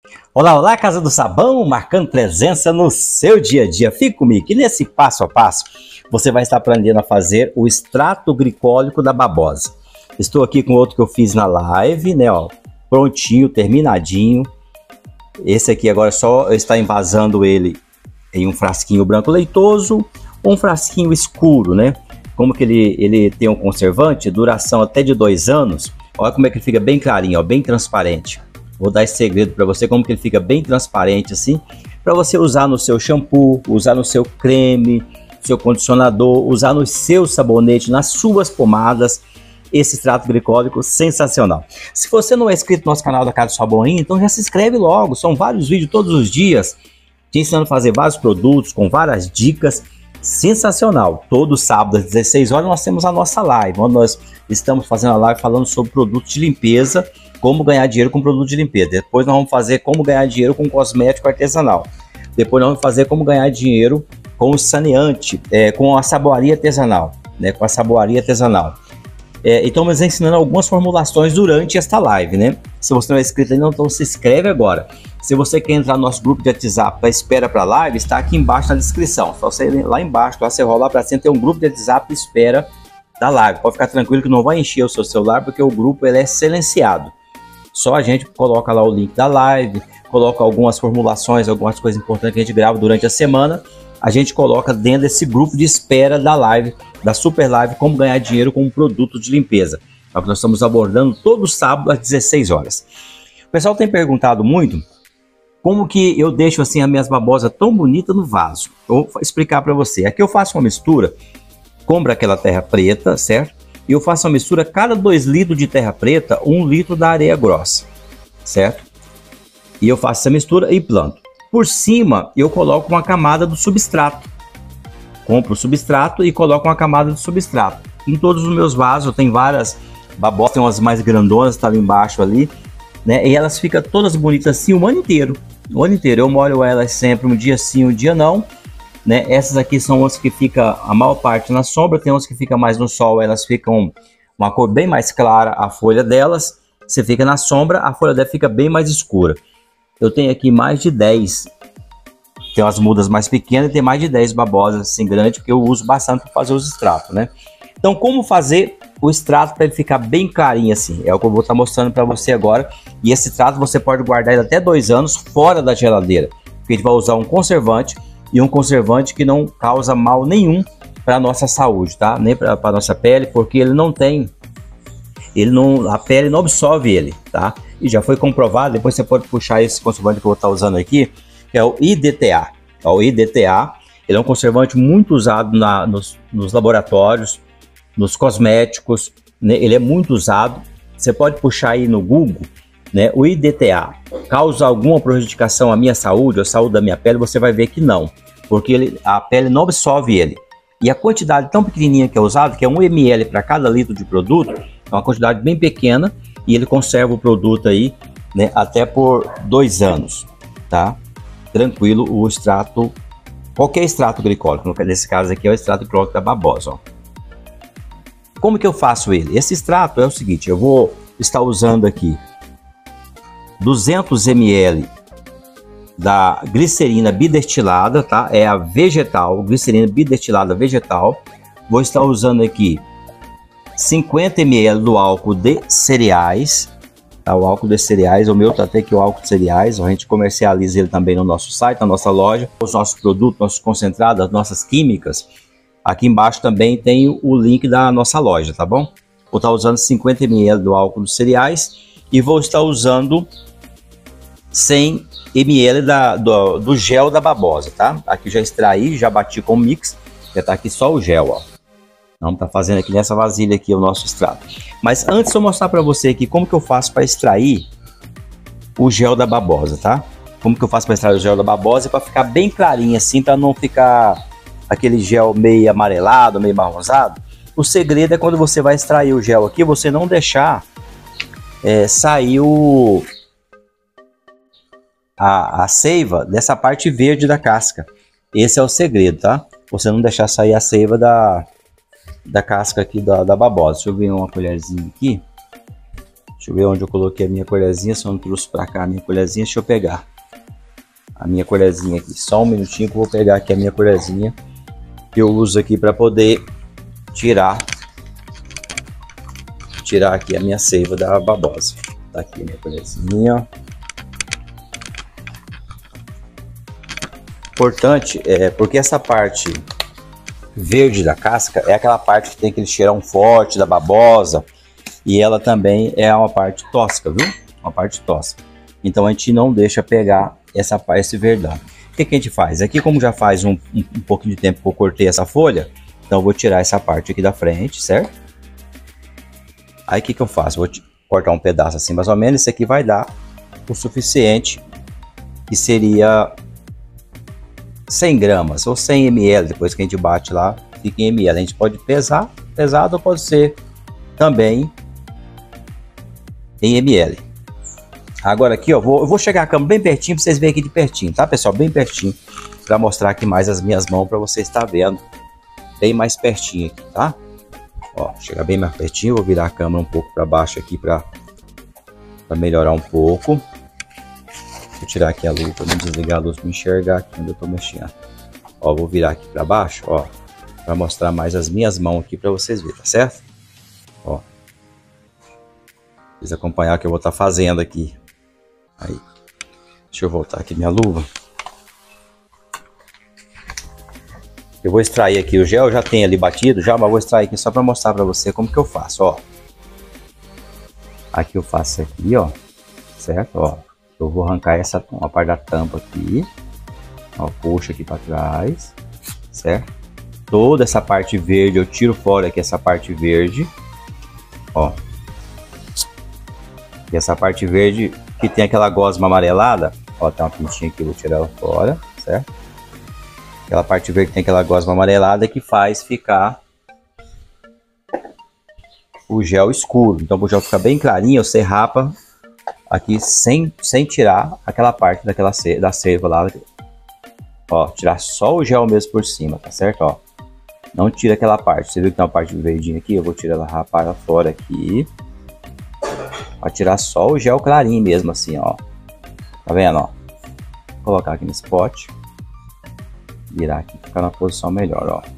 Olá, olá, Casa do Sabão, marcando presença no seu dia a dia. Fique comigo, que nesse passo a passo você vai estar aprendendo a fazer o extrato glicólico da babosa. Estou aqui com outro que eu fiz na live, né, ó, prontinho, terminadinho. Esse aqui agora só está envasando ele em um frasquinho branco leitoso ou um frasquinho escuro, né? Como que ele tem um conservante, duração até de 2 anos. Olha como é que ele fica bem clarinho, ó, bem transparente. Vou dar esse segredo para você, como que ele fica bem transparente assim, para você usar no seu shampoo, usar no seu creme, seu condicionador, usar no seu sabonete, nas suas pomadas. Esse extrato glicólico sensacional. Se você não é inscrito no nosso canal da Casa do Sabão ainda, então já se inscreve logo. São vários vídeos todos os dias te ensinando a fazer vários produtos com várias dicas. Sensacional. Todo sábado às 16 horas nós temos a nossa live, onde nós estamos fazendo a live falando sobre produtos de limpeza, como ganhar dinheiro com produto de limpeza. Depois nós vamos fazer como ganhar dinheiro com cosmético artesanal. Depois nós vamos fazer como ganhar dinheiro com o saneante, com a saboaria artesanal, né? Com a saboaria artesanal. Então, mas ensinando algumas formulações durante esta live, né? Se você não é inscrito ainda, então se inscreve agora. Se você quer entrar no nosso grupo de WhatsApp para espera para a live, está aqui embaixo na descrição. Só você ir lá embaixo, lá você rolar para cima, tem um grupo de WhatsApp espera da live. Pode ficar tranquilo que não vai encher o seu celular, porque o grupo ele é silenciado. Só a gente coloca lá o link da live, coloca algumas formulações, algumas coisas importantes que a gente grava durante a semana. A gente coloca dentro desse grupo de espera da live, da super live, como ganhar dinheiro com um produto de limpeza. É o que nós estamos abordando todo sábado às 16 horas. O pessoal tem perguntado muito como que eu deixo assim as minhas babosas tão bonitas no vaso. Eu vou explicar para você. Aqui eu faço uma mistura, compro aquela terra preta, certo? E eu faço uma mistura, cada 2 litros de terra preta, 1 litro da areia grossa, certo? E eu faço essa mistura e planto. Por cima, eu coloco uma camada do substrato. Compro o substrato e coloco uma camada do substrato. Em todos os meus vasos, eu tenho várias babosas, tem umas mais grandonas, tá ali embaixo ali, né? E elas ficam todas bonitas assim o ano inteiro. O ano inteiro. Eu molho elas sempre, um dia sim, um dia não, né? Essas aqui são as que ficam a maior parte na sombra, tem umas que ficam mais no sol, elas ficam uma cor bem mais clara, a folha delas. Você fica na sombra, a folha dela fica bem mais escura. Eu tenho aqui mais de 10. Tem umas mudas mais pequenas e tem mais de 10 babosas assim grandes, porque eu uso bastante para fazer os extratos, né? Então, como fazer o extrato para ele ficar bem clarinho assim? É o que eu vou estar mostrando para você agora. E esse extrato você pode guardar ele até 2 anos fora da geladeira, porque a gente vai usar um conservante, e um conservante que não causa mal nenhum para a nossa saúde, tá? Nem para a nossa pele, porque ele não tem... a pele não absorve ele, tá? E já foi comprovado, depois você pode puxar esse conservante que eu vou estar usando aqui, que é o IDTA. O IDTA, ele é um conservante muito usado nos laboratórios, nos cosméticos, né? Ele é muito usado. Você pode puxar aí no Google, né? O IDTA causa alguma prejudicação à minha saúde, à saúde da minha pele? Você vai ver que não, porque a pele não absorve ele. E a quantidade tão pequenininha que é usado, que é 1 ml para cada litro de produto, é uma quantidade bem pequena, e ele conserva o produto aí, né, até por 2 anos, tá? Tranquilo, o extrato, qualquer extrato glicólico, nesse caso aqui é o extrato glicólico da babosa, ó. Como que eu faço ele? Esse extrato é o seguinte, eu vou estar usando aqui 200 ml da glicerina bidestilada, tá? É a vegetal, glicerina bidestilada vegetal. Vou estar usando aqui 50 ml do álcool de cereais, tá? O álcool de cereais, o meu tá até aqui o álcool de cereais, a gente comercializa ele também no nosso site, na nossa loja, os nossos produtos, nossos concentrados, as nossas químicas. Aqui embaixo também tem o link da nossa loja, tá bom? Vou estar usando 50 ml do álcool de cereais e vou estar usando 100 ml do gel da babosa, tá? Aqui já extraí, já bati com o mix, já tá aqui só o gel, ó. Vamos tá fazendo aqui nessa vasilha aqui o nosso extrato. Mas antes eu mostrar para você aqui como que eu faço para extrair o gel da babosa, tá? Como que eu faço para extrair o gel da babosa para ficar bem clarinho assim, para não ficar aquele gel meio amarelado, meio marronzado. O segredo é quando você vai extrair o gel aqui, você não deixar sair a seiva dessa parte verde da casca. Esse é o segredo, tá? Você não deixar sair a seiva da casca aqui da babosa. Deixa eu ver uma colherzinha aqui. Deixa eu ver onde eu coloquei a minha colherzinha. Se eu não trouxe pra cá a minha colherzinha, deixa eu pegar a minha colherzinha aqui. Só um minutinho que eu vou pegar aqui a minha colherzinha que eu uso aqui para poder tirar aqui a minha seiva da babosa. Tá aqui a minha colherzinha. Importante porque essa parte verde da casca é aquela parte que tem aquele cheirão forte da babosa e ela também é uma parte tóxica, viu? Uma parte tóxica. Então a gente não deixa pegar esse verdão. O que a gente faz? Aqui, como já faz um pouquinho de tempo que eu cortei essa folha, então eu vou tirar essa parte aqui da frente, certo? Aí o que eu faço? Vou cortar um pedaço assim mais ou menos. Isso aqui vai dar o suficiente, que seria 100 gramas ou 100 ml. Depois que a gente bate lá, fica em ml. A gente pode pesar, pesado, ou pode ser também em ml. Agora aqui, ó, eu vou chegar a câmera bem pertinho para vocês verem aqui de pertinho, tá, pessoal? Bem pertinho, para mostrar aqui mais as minhas mãos para você estar vendo bem mais pertinho aqui, tá? Ó, chegar bem mais pertinho, vou virar a câmera um pouco para baixo aqui para melhorar um pouco. Vou tirar aqui a luz para não desligar a luz para enxergar aqui onde eu tô mexendo. Ó, vou virar aqui para baixo, ó, para mostrar mais as minhas mãos aqui para vocês verem, tá certo? Ó, vocês acompanhar o que eu vou estar fazendo aqui. Aí, deixa eu voltar aqui minha luva. Eu vou extrair aqui o gel, já tem ali batido já, mas vou extrair aqui só para mostrar para você como que eu faço, ó. Aqui eu faço aqui, ó, certo? Ó, eu vou arrancar uma parte da tampa aqui, ó, puxa aqui para trás, certo? Toda essa parte verde eu tiro fora aqui, essa parte verde, ó. E essa parte verde que tem aquela gosma amarelada, ó, tem uma pintinha aqui, eu vou tirar ela fora, certo? Aquela parte verde que tem aquela gosma amarelada que faz ficar o gel escuro. Então, para o gel ficar bem clarinho, você rapa aqui sem tirar aquela parte da seiva lá. Ó, tirar só o gel mesmo por cima, tá certo? Ó, não tira aquela parte. Você viu que tem uma parte verdinha aqui? Eu vou tirar ela, rapar ela fora aqui. Pra tirar só o gel clarinho mesmo, assim, ó. Tá vendo, ó? Vou colocar aqui nesse pote. Virar aqui, ficar na posição melhor, ó.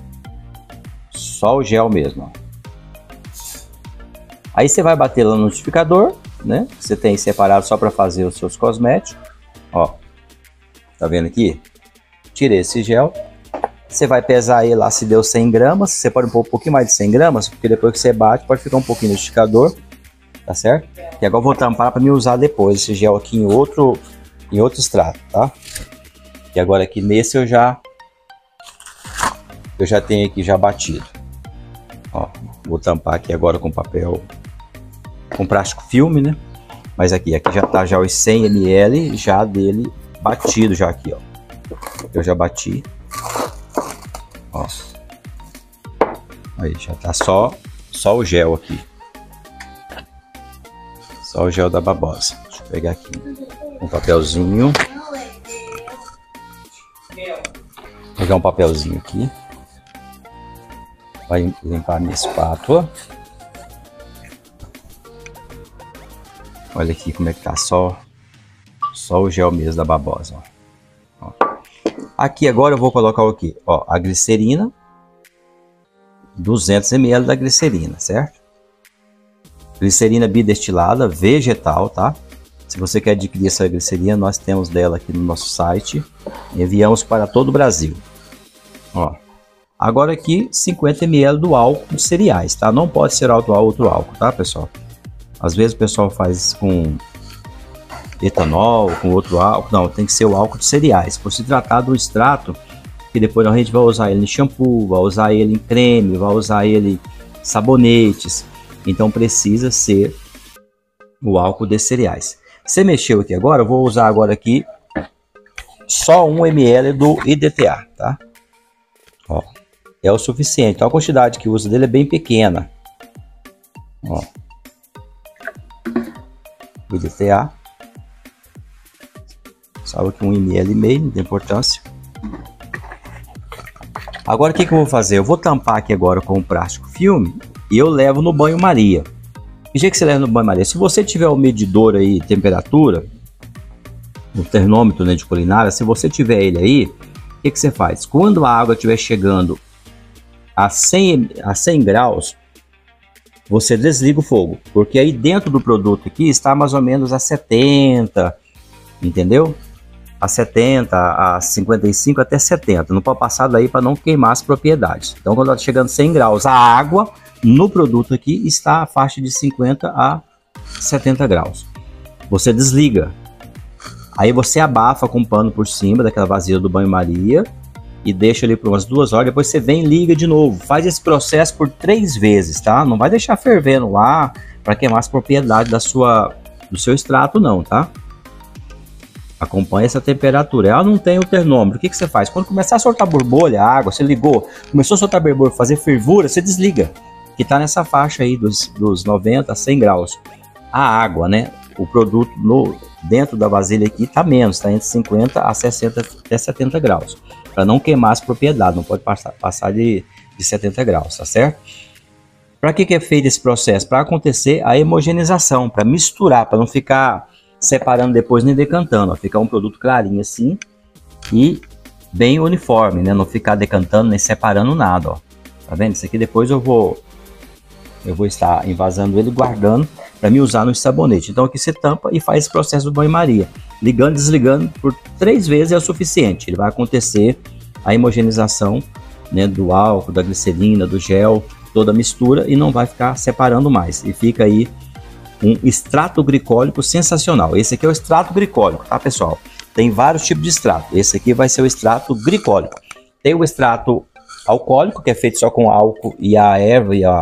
Só o gel mesmo, ó. Aí você vai bater lá no liquidificador, né? Você tem separado só para fazer os seus cosméticos. Ó, tá vendo aqui? Tirei esse gel. Você vai pesar ele lá se deu 100 gramas. Você pode pôr um pouquinho mais de 100 gramas, porque depois que você bate, pode ficar um pouquinho no liquidificador. Tá certo? E agora eu vou tampar para me usar depois esse gel aqui em outro extrato, tá? E agora aqui nesse eu já tenho aqui já batido. Ó, vou tampar aqui agora com papel, com plástico filme, né? Mas aqui já tá já os 100 ml já dele batido já aqui, ó. Eu já bati. Ó. Aí já tá só o gel aqui. Só o gel da babosa. Deixa eu pegar aqui um papelzinho. Vou pegar um papelzinho aqui. Vai limpar a minha espátula. Olha aqui como é que tá só o gel mesmo da babosa. Ó. Aqui agora eu vou colocar o quê? Ó, a glicerina. 200 ml da glicerina, certo? Glicerina bidestilada vegetal, tá? Se você quer adquirir essa glicerina, nós temos dela aqui no nosso site. Enviamos para todo o Brasil. Ó. Agora aqui 50 ml do álcool de cereais, tá? Não pode ser outro álcool, tá, pessoal? Às vezes o pessoal faz com etanol, com outro álcool. Não, tem que ser o álcool de cereais. Por se tratar do extrato, que depois a gente vai usar ele em shampoo, vai usar ele em creme, vai usar ele em sabonetes. Então precisa ser o álcool de cereais. Você mexeu aqui agora, eu vou usar agora aqui só 1 ml do IDTA, tá? Ó, é o suficiente. Então a quantidade que usa dele é bem pequena. Ó. O IDTA. Salvo aqui 1,5 ml, não tem importância. Agora o que eu vou fazer? Eu vou tampar aqui agora com o plástico filme e eu levo no banho-maria. Que jeito que você leva no banho-maria? Se você tiver o medidor aí, temperatura, o termômetro, né, de culinária, se você tiver ele aí, o que você faz? Quando a água estiver chegando a 100 graus, você desliga o fogo, porque aí dentro do produto aqui está mais ou menos a 70, entendeu? A 70, a 55 até 70. Não pode passar daí para não queimar as propriedades. Então, quando está chegando 100 graus, a água no produto aqui está a faixa de 50 a 70 graus. Você desliga. Aí você abafa com um pano por cima daquela vasilha do banho-maria e deixa ali por umas 2 horas. Depois você vem e liga de novo. Faz esse processo por 3 vezes, tá? Não vai deixar fervendo lá para queimar as propriedades do seu extrato, não, tá? Acompanha essa temperatura. Ela não tem o termômetro. O que você faz? Quando começar a soltar borbolha, a água, você ligou, começou a soltar borbolha, fazer fervura, você desliga. Que está nessa faixa aí dos 90 a 100 graus. A água, né? O produto dentro da vasilha aqui está menos, está entre 50 a 60 até 70 graus. Para não queimar as propriedades, não pode passar de 70 graus, tá certo? Para que é feito esse processo? Para acontecer a homogeneização, para misturar, para não ficar separando depois nem decantando, ó, ficar um produto clarinho assim e bem uniforme, né? Não ficar decantando nem separando nada, ó. Tá vendo? Isso aqui depois eu vou estar envasando ele, guardando para me usar no sabonete. Então aqui você tampa e faz esse processo do banho-maria, ligando e desligando por 3 vezes é o suficiente. Ele vai acontecer a homogeneização, né, do álcool, da glicerina, do gel, toda a mistura, e não vai ficar separando mais. E fica aí um extrato glicólico sensacional. Esse aqui é o extrato glicólico, tá, pessoal? Tem vários tipos de extrato. Esse aqui vai ser o extrato glicólico. Tem o extrato alcoólico, que é feito só com álcool e a erva e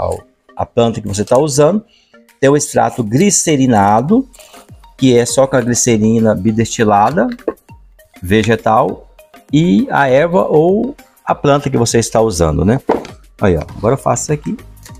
a planta que você está usando. Tem o extrato glicerinado, que é só com a glicerina bidestilada, vegetal, e a erva ou a planta que você está usando, né? Aí, ó, agora eu faço isso aqui.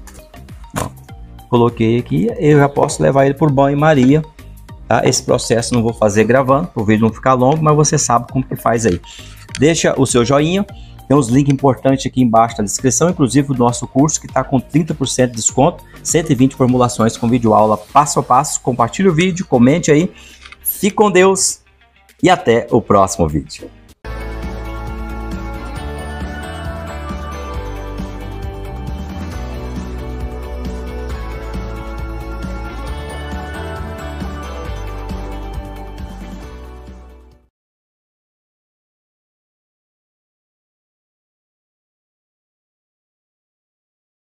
Coloquei aqui, eu já posso levar ele por banho-maria, tá? Esse processo não vou fazer gravando, para o vídeo não ficar longo, mas você sabe como que faz aí. Deixa o seu joinha, tem uns links importantes aqui embaixo na descrição, inclusive o nosso curso que está com 30% de desconto, 120 formulações com vídeo aula passo a passo. Compartilhe o vídeo, comente aí, fique com Deus e até o próximo vídeo.